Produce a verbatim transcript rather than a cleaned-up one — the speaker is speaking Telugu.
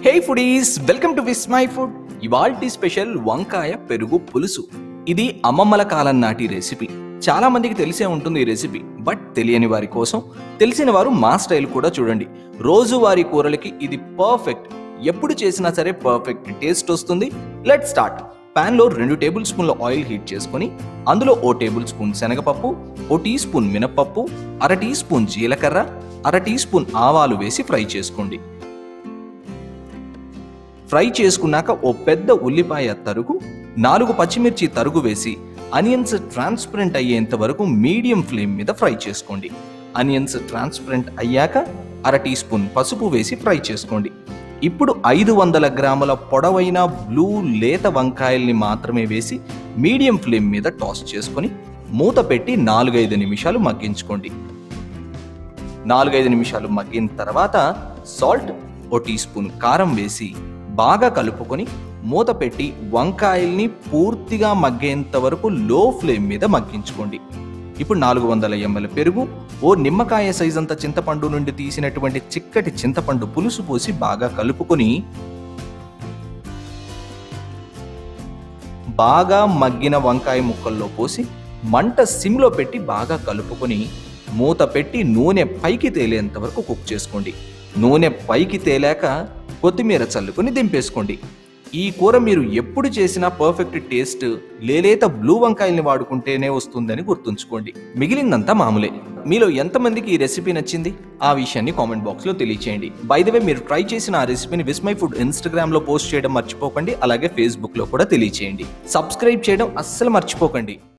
Hey foodies, welcome to Vismai food. ఇవాల్టి స్పెషల్ వంకాయ పెరుగు పులుసు. ఇది అమ్మమ్మల కాలం నాటి రెసిపీ. చాలా మందికి తెలిసే ఉంటుంది ఈ రెసిపీ, బట్ తెలియని వారి కోసం, తెలిసిన వారు మా స్టైల్ కూడా చూడండి. రోజువారీ కూరలకి ఇది పర్ఫెక్ట్. ఎప్పుడు చేసినా సరే పర్ఫెక్ట్ టేస్ట్ వస్తుంది. Let's start. ప్యాన్లో రెండు టేబుల్ స్పూన్ల ఆయిల్ హీట్ చేసుకొని అందులో ఓ టేబుల్ స్పూన్ శనగపప్పు, ఓ టీ స్పూన్ మినప్పప్పు, అర టీ స్పూన్ జీలకర్ర, అర టీ స్పూన్ ఆవాలు వేసి ఫ్రై చేసుకోండి. ఫ్రై చేసుకున్నాక ఓ పెద్ద ఉల్లిపాయ తరుగు, నాలుగు పచ్చిమిర్చి తరుగు వేసి అనియన్స్ ట్రాన్స్పరెంట్ అయ్యేంత వరకు మీడియం ఫ్లేమ్ మీద ఫ్రై చేసుకోండి. అనియన్స్ ట్రాన్స్పరెంట్ అయ్యాక అర టీ స్పూన్ పసుపు వేసి ఫ్రై చేసుకోండి. ఇప్పుడు ఐదు వందల గ్రాముల పొడవైన బ్లూ లేత వంకాయల్ని మాత్రమే వేసి మీడియం ఫ్లేమ్ మీద టాస్ చేసుకొని మూత పెట్టి నాలుగైదు నిమిషాలు మగ్గించుకోండి. నాలుగైదు నిమిషాలు మగ్గిన తర్వాత సాల్ట్, ఓ టీ స్పూన్ కారం వేసి బాగా కలుపుకొని మూత పెట్టి వంకాయల్ని పూర్తిగా మగ్గేంత వరకు లో ఫ్లేమ్ మీద మగ్గించుకోండి. ఇప్పుడు నాలుగు వందల ఎంఎల్ పెరుగు, ఓ నిమ్మకాయ సైజ్ అంత చింతపండు నుండి తీసినటువంటి చిక్కటి చింతపండు పులుసు పోసి బాగా కలుపుకొని బాగా మగ్గిన వంకాయ ముక్కల్లో పోసి మంట సిమ్లో పెట్టి బాగా కలుపుకొని మూత పెట్టి నూనె పైకి తేలేంత వరకు కుక్ చేసుకోండి. నూనె పైకి తేలాక కొత్తిమీర చల్లుకొని దింపేసుకోండి. ఈ కూర మీరు ఎప్పుడు చేసినా పర్ఫెక్ట్ టేస్ట్ లేలేత బ్లూ వంకాయల్ని వాడుకుంటేనే వస్తుందని గుర్తుంచుకోండి. మిగిలిందంతా మామూలే. మీలో ఎంతమందికి ఈ రెసిపీ నచ్చింది ఆ విషయాన్ని కామెంట్ బాక్స్లో తెలియచేయండి. బై ద వే, మీరు ట్రై చేసిన ఆ రెసిపీని విస్ మై ఫుడ్ ఇన్స్టాగ్రామ్లో పోస్ట్ చేయడం మర్చిపోకండి. అలాగే ఫేస్బుక్లో కూడా తెలియచేయండి. సబ్స్క్రైబ్ చేయడం అస్సలు మర్చిపోకండి.